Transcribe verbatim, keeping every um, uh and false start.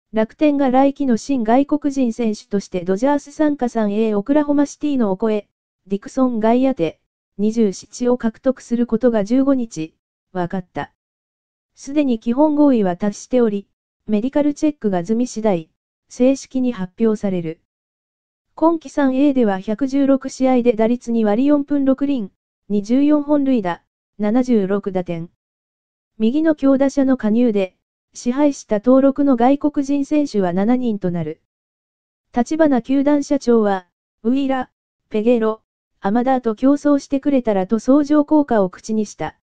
楽天が来季の新外国人選手としてドジャース傘下 スリーエー オクラホマシティのオコエ、ディクソン外野手、にじゅうななを獲得することがじゅうごにち、分かった。すでに基本合意は達しており、メディカルチェックが済み次第、正式に発表される。今季 スリーエー ではひゃくじゅうろくしあいで打率にわりよんぶんろくりん、にじゅうよんほんるいだ、ななじゅうろくだてん。右の強打者の加入で、支配した登録の外国人選手はしちにんとなる。立花球団社長は、ウィーラ、ペゲーロ、アマダーと競争してくれたらと相乗効果を口にした。